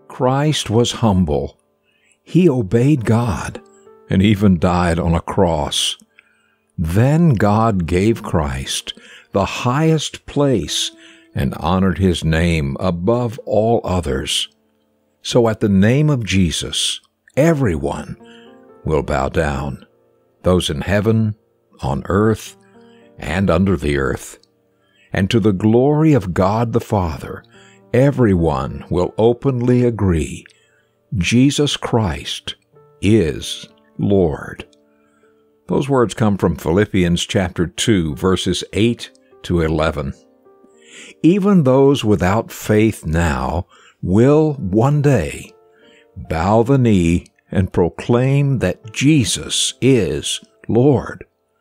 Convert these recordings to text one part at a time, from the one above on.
Christ was humble. He obeyed God and even died on a cross. Then God gave Christ the highest place and honored his name above all others. So at the name of Jesus, everyone will bow down, those in heaven, on earth, and under the earth. And to the glory of God the Father, everyone will openly agree, Jesus Christ is Lord. Those words come from Philippians chapter 2, verses 8 to 11. Even those without faith now will one day bow the knee and proclaim that Jesus is Lord.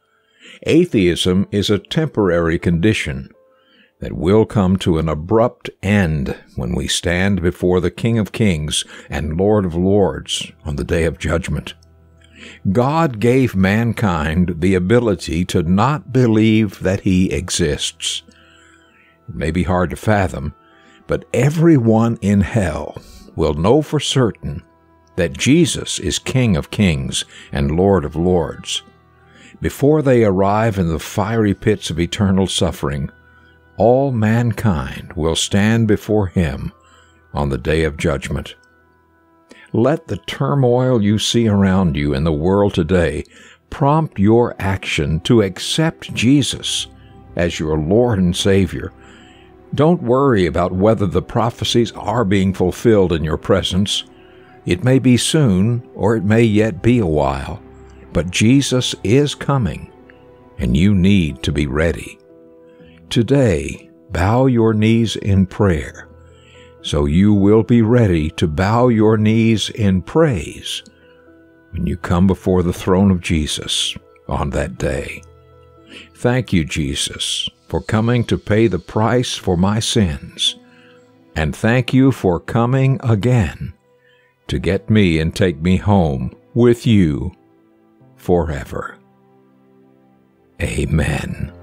Atheism is a temporary condition that will come to an abrupt end when we stand before the King of Kings and Lord of Lords on the day of judgment. God gave mankind the ability to not believe that he exists. It may be hard to fathom, but everyone in hell will know for certain that Jesus is King of Kings and Lord of Lords. Before they arrive in the fiery pits of eternal suffering, all mankind will stand before him on the day of judgment. Let the turmoil you see around you in the world today prompt your action to accept Jesus as your Lord and Savior. Don't worry about whether the prophecies are being fulfilled in your presence. It may be soon, or it may yet be a while, but Jesus is coming, and you need to be ready. Today, bow your knees in prayer, so you will be ready to bow your knees in praise when you come before the throne of Jesus on that day. Thank you, Jesus, for coming to pay the price for my sins, and thank you for coming again to get me and take me home with you forever. Amen.